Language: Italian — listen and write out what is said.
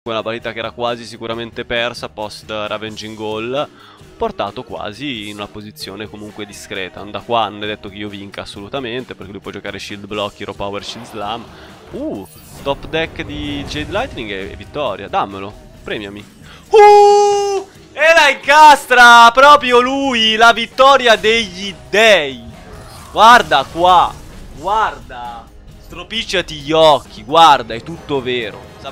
Una partita che era quasi sicuramente persa post Ravenging Goal, portato quasi in una posizione comunque discreta. Da qua non è detto che io vinca assolutamente, perché lui può giocare Shield Block, Hero Power, Shield Slam. Top deck di Jade Lightning e vittoria. Dammelo, premiami. E la incastra proprio lui, la vittoria degli dei. Guarda qua, guarda, stropicciati gli occhi, guarda, è tutto vero.